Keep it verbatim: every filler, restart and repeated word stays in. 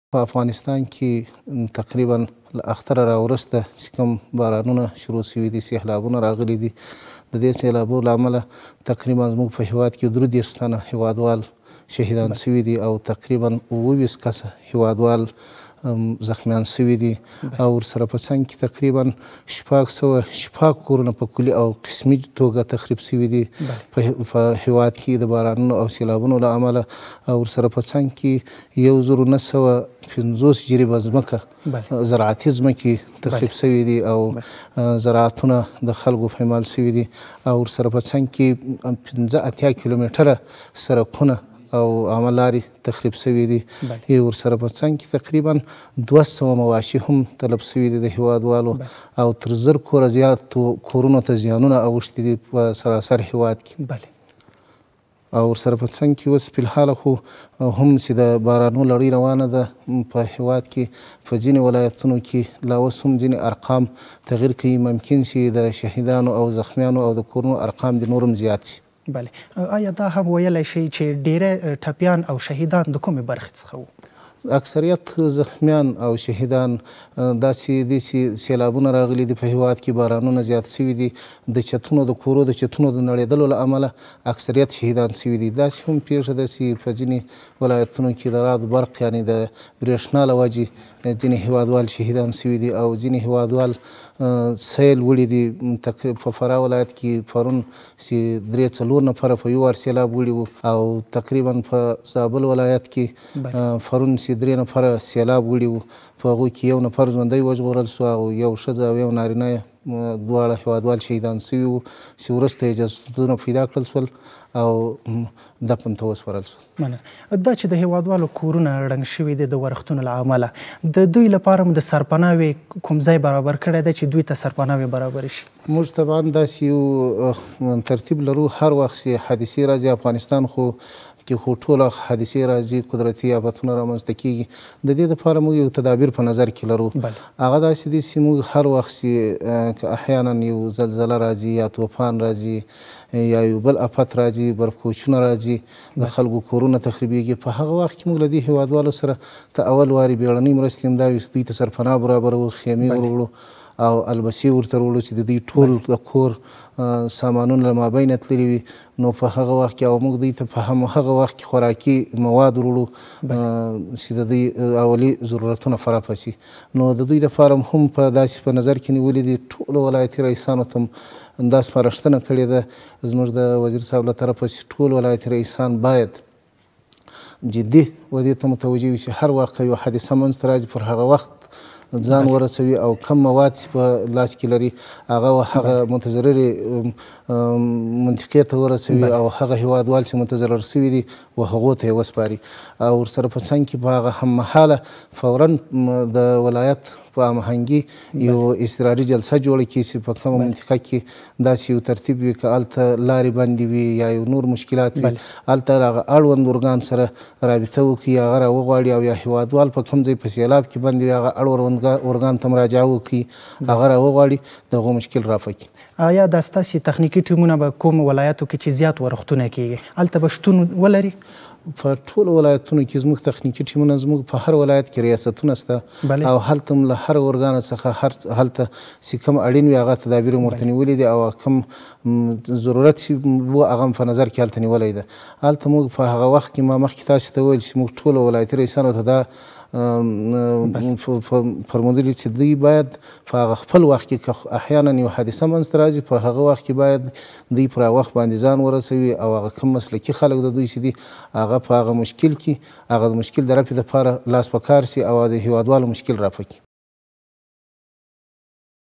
په افغانستان کې تقریبا له اختره راوروسته چې کوم بارانونه شروع شوي دي، سیلابونه راغلي دي. د دې سیلابونو له امله تقریبا زموږ په هیواد کې درې دېرش تنه هیوادوال شهیدان شوي دي او تقریبا اووه ویشت کسه هیوادوال زخمیان شوي دي او ورسره په څنګ کې تقریبا شپږ سوه شپږ کورونه په کلي او قسمي توګه تخریب شوي دي په هیواد کې د بارانونو او سیلابونو له امله. او ورسره په څنګ کې یو زر نهه سوه پنځوس جریبه ځمکه زراعتي ځمکې تخریب شوي دي او زراعتونه د خلکو پایمال شوي دي. او ورسره په څنګ کې پنځه اتیا کیلومتره سړکونه او عامه لارې تخریب شوي دي. ورسره په څنګ کې تقریبا دوه سوه مواشي هم تلف شوي دي د هیوادوالو او تر زر کوره زیات کورونو ته زیانونه اوښتي دي په سراسر هیواد کې. او ورسره په څنګ کې اوس فلحاله خو هم چې د بارانونو لړۍ روانه ده په هیواد کې په ځینې ولایتونو کې لا اوس هم ځینې ارقام تغییر کوي. ممکن چې د شهیدانو او زخمیانو او د کورونو ارقام د نور هم زیات شي. بله، آیا دا هم ویلی شئ چې ډیری ټپیان او شهیدان د کومې برخې څخه وو؟ اکثریت زخمیان او شهیدان داسې دي چې سیلابونه راغلي دي په هیواد کې، بارانونه زیات شوي دي، د چتونو د کورو د چتونو د نړېدلو له امله اکثریت شهیدان شوي دي. داسې هم پیښه ده چې په ځینې ولایتونو کې د رعد برق یعنې د برېښنا له وجې ځینې هیوادوال شهیدان شوي دي او ځینې هیوادوال سیل وړي دي. په فراه ولایت کې پرون چې درې څلور نفره په یو وار سیلاب وړي وو او تقریبا په زابل ولایت کې پرون چې درې نفره سیلاب وړي وو، په هغوی کې یو نفر ژوندی وژغورل سو او یو ښځه او یو نارینه دواړه هیوادوال شهیدان شوي وو چې وروسته یې جسدونه پیدا کړل سول او دفن ته وسپارل سول. مننه. دا چې د هیوادوالو کورونه ړنګ شوي دي د ورښتونو له امله، د دوی لپاره مو د سرپناوې کوم ځای برابر کړی دی چې دوی ته سرپناوې برابرې شي؟ موږ طبعا داسې یو ترتیب لرو، هر وخت چې حادثې راځي افغانستان خو کې خو ټوله حادثې راځي، قدرتي آفتونه رامنځته کېږي. د دې دپاره موږ یو تدابیر په نظر کې لرو. هغه داسې دي چې موږ هر وخت چې که احیانا یو زلزله راځي یا طوفان راځي یا یو بل افت راځي، برفکوچونه راځي، د خلکو کورونه تخریبېږي، په هغه وخت کې موږ له دې هیوادوالو سره ته اول وارې بیړنۍ مرستې هم دا وي چې دوی ته سرپناه برابروو، خیمې وروړو او البسې ورته وروړو چې د دوی ټول د کور سامانونه له مابینه تللي وي. نو په هغه وخت کې او موږ دوی ته په همهغه وخت کې خوراکي مواد وروړو چې د دوی اولي ضرورتونه فراپه شي. نو د دوی دپاره هم په داسې په نظر کې نیولي دي. ټولو ولایتي رئیسانو ته هم دا سپارښتنه کړې ده زموږ د وزیر صاحب له طرفه چې ټول ولایتي رئیسان باید جدي ودې ته متوجه وي چې هر وخت که یو حادثه منځته راځي پر هغه وخت ځان ورسوي او کم مواد چې په لاس کې لري هغه هغه متضررې منطقې ته ورسوي او هغه هیوادوال چې متضرر شوي دي و هغو ته یې وسپاري. او ورسره په څنګ کې په هغه هممهاله فورا د ولایت په هماهنګي یو اضطراري جلسه جوړه کړي چې په کومه منطقه کې داسې یو ترتیب وي که هلته لارې بندې وي یا یو نور مشکلات وي، هلته هغه اړوند ارګان سره رابطه وکړي، هغه راوغواړي او یا هیوادوال په کوم ځای په سیلاب کې بند وي هغه اړوند ارګان ته مراجعه وکړي، هغه راوغواړي، د هغو مشکل رافع کړي. آیا دا ستاسې تخنیکي ټیمونه به کوم ولایتو کې چې زیات ورښتونه کیږي هلته به شتون ولري؟ په ټولو ولایتونو کې زموږ تخنیکي ټیمونه زموږ په هر ولایت کې ریاستونه شته او هلته هم له هر ارګان څخه هر هلته چې کوم اړین وي هغه تدابیر هم ورته نیولي دي او کوم ضرورت چې و هغه هم په نظر کې هلته نیولی ده. هلته موږ په هغه وخت کې ما مخکې تاسو ته وویل چې موږ ټولو ولایتي رئیسانو ته دا فرمودلي چې دوی باید په هغه خپل وخت کې که احیانا یو حادثه منځته راځي په هغه وخت کې باید دوی پر هغه وخت باندې ځان ورسوي او هغه کوم مسلکي خلک د دوی چې دي هغه په هغه مشکل کې هغه د مشکل د رفع دپاره لاس په کار سي او د هیوادوالو مشکل رافع کړي.